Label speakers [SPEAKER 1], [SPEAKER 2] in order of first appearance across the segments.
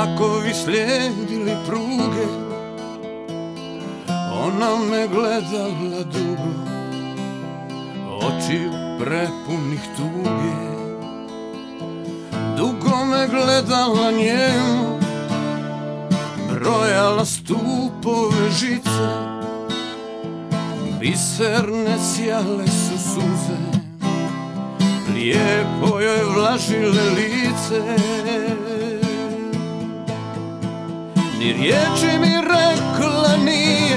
[SPEAKER 1] Vlakovi slijedili pruge, ona me gledala dugo, očiju prepunih tuge. Dugo me gledala njemu, brojala stupove žice, biserne sjale su suze, lijepo joj vlažile lice. Ni riječi mi rekla nije,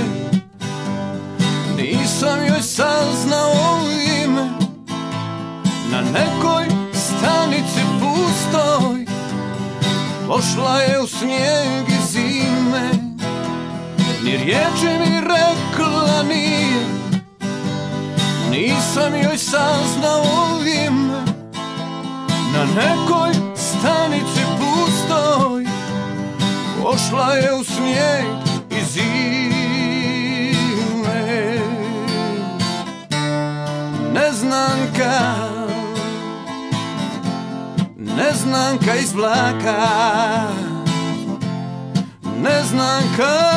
[SPEAKER 1] nisam joj saznao ime. Na nekoj stanici pustoj pošla je u snijeg i zime. Ni riječi mi rekla nije, nisam joj saznao ime. Na nekoj stanici pustoj pošla je u snijeg i zime. Neznanka, neznanka iz vlaka, neznanka.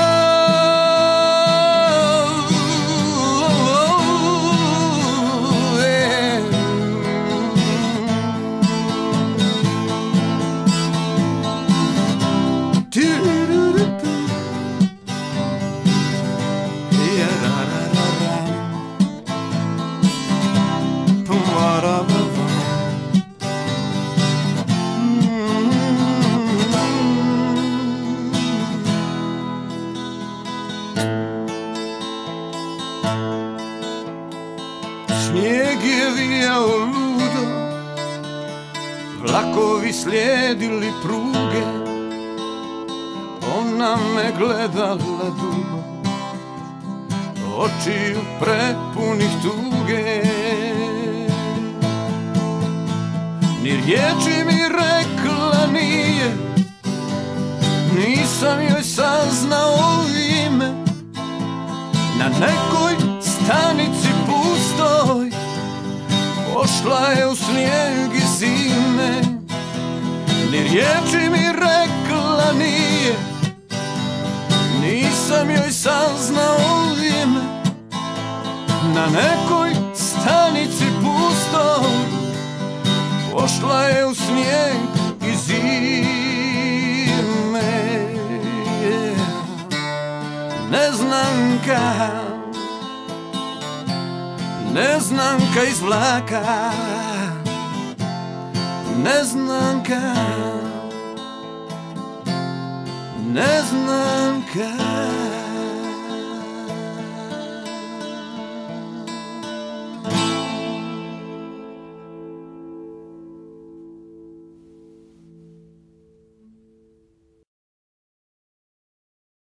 [SPEAKER 1] Snijeg je vijao ludo, vlakovi slijedili pruge, ona me gledala dugo, očiju prepunih tuge. Ni riječi mi rekla nije, nisam joj saznao ime. Na nekoj stanici pustoj pošla je u snijeg i zime. Ni riječi mi rekla nije, nisam joj saznao ime. Na nekoj stanici pustoj pošla je u snijeg i zime. Neznanka, neznanka iz vlaka, neznanka, neznanka.